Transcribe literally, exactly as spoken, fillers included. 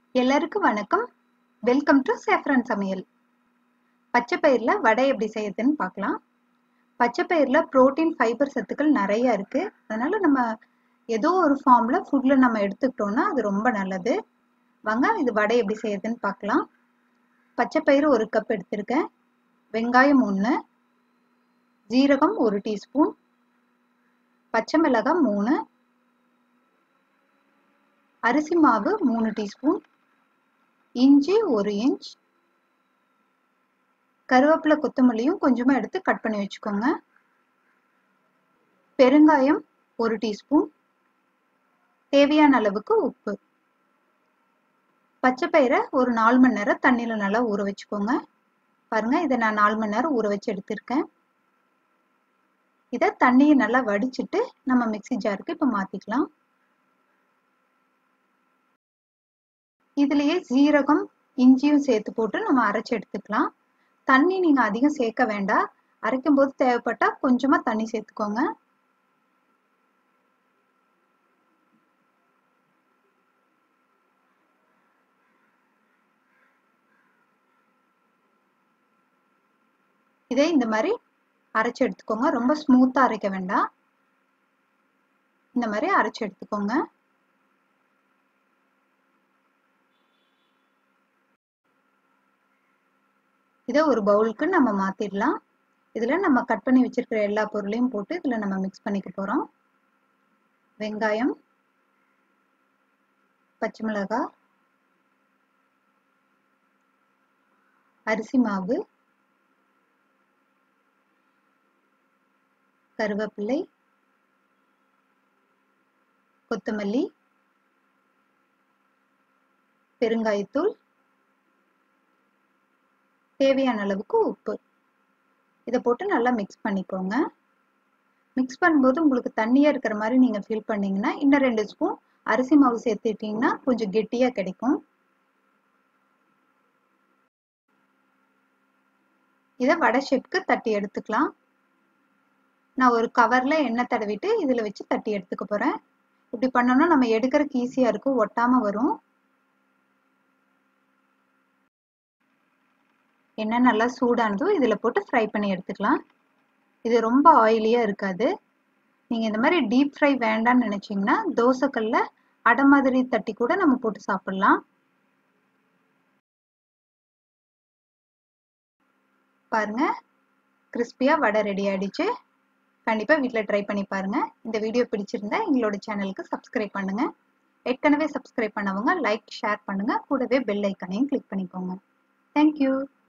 எல்லாருக்கும் வணக்கம். Welcome to saffron சமையல். பச்சை பயிர்ல வடை எப்படி செய்யறதுன்னு பார்க்கலாம். பச்சை பயிர்ல புரோட்டீன், ஃபைபர் சத்துக்கள் நிறைய இருக்கு. அதனால நம்ம ஏதோ ஒரு ஃபார்ம்ல ஃபுட்ல நம்ம எடுத்துக்கிட்டோம்னா அது ரொம்ப நல்லது. வாங்க இது வடை எப்படி செய்யறதுன்னு பார்க்கலாம். பச்சை பயிறு ஒரு கப் எடுத்திருக்கேன். வெங்காயம் ஒன்று, ஜீரகம் ஒரு டீஸ்பூன், பச்சை மிளகாய் மூணு, அரிசி மாவு மூணு டீஸ்பூன், இஞ்சி ஒரு இன்ச், கருவேப்பிலை கொத்தமல்லியும் கொஞ்சமா எடுத்து கட் பண்ணி வச்சுக்கோங்க. பெருங்காயம் ஒரு டீஸ்பூன், தேவையான அளவுக்கு உப்பு. பச்சை பயிரை ஒரு நாலு மணி நேரம் தண்ணியில நல்லா ஊற வச்சுக்கோங்க. பாருங்க, இதை நான் நாலு மணி நேரம் ஊற வச்சு எடுத்திருக்கேன். இதை தண்ணியை நல்லா வடிச்சிட்டு நம்ம மிக்ஸி ஜாருக்கு இப்ப மாத்திக்கலாம். இதுலயே ஜீரகம், இஞ்சியும் சேர்த்து போட்டு நம்ம அரைச்சு எடுத்துக்கலாம். தண்ணி நீங்க அதிகம் சேர்க்க வேண்டாம். அரைக்கும் போது தேவைப்பட்டா கொஞ்சமா தண்ணி சேர்த்துக்கோங்க. இதே இந்த மாதிரி அரைச்சு எடுத்துக்கோங்க. ரொம்ப ஸ்மூத்தா அரைக்க வேண்டாம். இந்த மாதிரி அரைச்சு எடுத்துக்கோங்க. இதை ஒரு பவுலுக்கு நம்ம மாத்திடலாம். இதுல நம்ம கட் பண்ணி வச்சிருக்கிற எல்லா பொருளையும் போட்டு இதுல நம்ம மிக்ஸ் பண்ணிக்க போறோம். வெங்காயம், பச்சை மிளகாய், அரிசி மாவு, கருவேப்பிலை, கொத்தமல்லி, பெருங்காயத்தூள், தேவையான அளவுக்கு உப்பு. இதை போட்டு நல்லா மிக்ஸ் பண்ணிக்கோங்க. மிக்ஸ் பண்ணும்போது உங்களுக்கு தண்ணியா இருக்கிற மாதிரி நீங்க ஃபீல் பண்ணீங்கன்னா இன்னும் ரெண்டு ஸ்பூன் அரிசி மாவு சேர்த்துட்டீங்கன்னா கொஞ்சம் கெட்டியா கிடைக்கும். இதை வடை ஷேப்க்கு தட்டி எடுத்துக்கலாம். நான் ஒரு கவர்ல எண்ணெய் தடவிட்டு இதுல வச்சு தட்டி எடுத்துக்க போறேன். இப்படி பண்ணோம்னா நம்ம எடுக்கிறதுக்கு ஈஸியா இருக்கும், ஒட்டாம வரும். எண்ணெய் நல்லா சூடானதும் இதுல போட்டு ஃப்ரை பண்ணி எடுத்துக்கலாம். இது ரொம்ப ஆயிலியா இருக்காது. நீங்க இந்த மாதிரி டீப் ஃப்ரை வேண்டாம்னு நினைச்சீங்கன்னா தோசைக்கல்ல அடை மாதிரி தட்டி கூட நம்ம போட்டு சாப்பிடலாம். பாருங்க, கிறிஸ்பியா வடை ரெடி ஆயிடுச்சு. கண்டிப்பா வீட்டில் ட்ரை பண்ணி பாருங்க. இந்த வீடியோ பிடிச்சிருந்தா எங்களோட சேனலுக்கு சப்ஸ்கிரைப் பண்ணுங்க. ஏற்கனவே சப்ஸ்கிரைப் பண்ணவங்க லைக், ஷேர் பண்ணுங்க. கூடவே பெல் ஐக்கானையும் கிளிக் பண்ணிக்கோங்க. தேங்க்யூ.